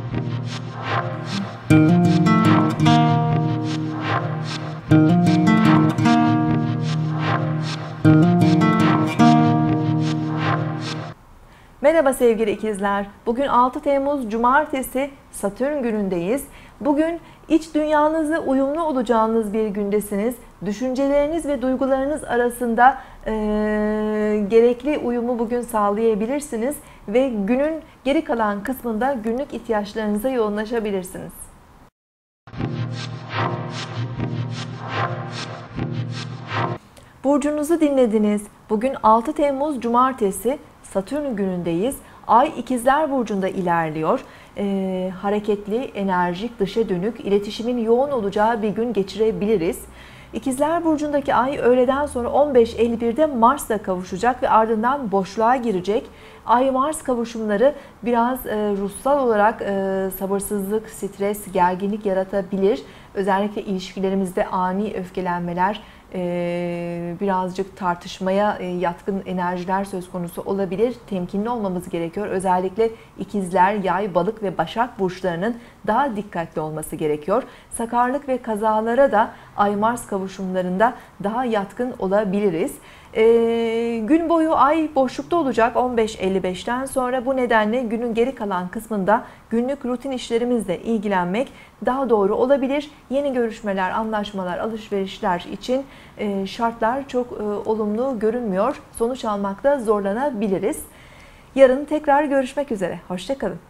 Merhaba sevgili ikizler. Bugün 6 Temmuz Cumartesi Satürn günündeyiz. Bugün iç dünyanızla uyumlu olacağınız bir gündesiniz. Düşünceleriniz ve duygularınız arasında gerekli uyumu bugün sağlayabilirsiniz. Ve günün geri kalan kısmında günlük ihtiyaçlarınıza yoğunlaşabilirsiniz. Burcunuzu dinlediniz. Bugün 6 Temmuz Cumartesi Satürn günündeyiz. Ay İkizler Burcu'nda ilerliyor. Hareketli, enerjik, dışa dönük, iletişimin yoğun olacağı bir gün geçirebiliriz. İkizler Burcu'ndaki ay öğleden sonra 15.51'de Mars'la kavuşacak ve ardından boşluğa girecek. Ay-Mars kavuşumları biraz ruhsal olarak sabırsızlık, stres, gerginlik yaratabilir. Özellikle ilişkilerimizde ani öfkelenmeler, birazcık tartışmaya yatkın enerjiler söz konusu olabilir. Temkinli olmamız gerekiyor. Özellikle ikizler, yay, balık ve başak burçlarının daha dikkatli olması gerekiyor. Sakarlık ve kazalara da Ay-Mars kavuşumlarında daha yatkın olabiliriz. Gün boyu ay boşlukta olacak 15.55'ten sonra. Bu nedenle günün geri kalan kısmında günlük rutin işlerimizle ilgilenmek daha doğru olabilir. Yeni görüşmeler, anlaşmalar, alışverişler için şartlar çok olumlu görünmüyor. Sonuç almakta zorlanabiliriz. Yarın tekrar görüşmek üzere. Hoşça kalın.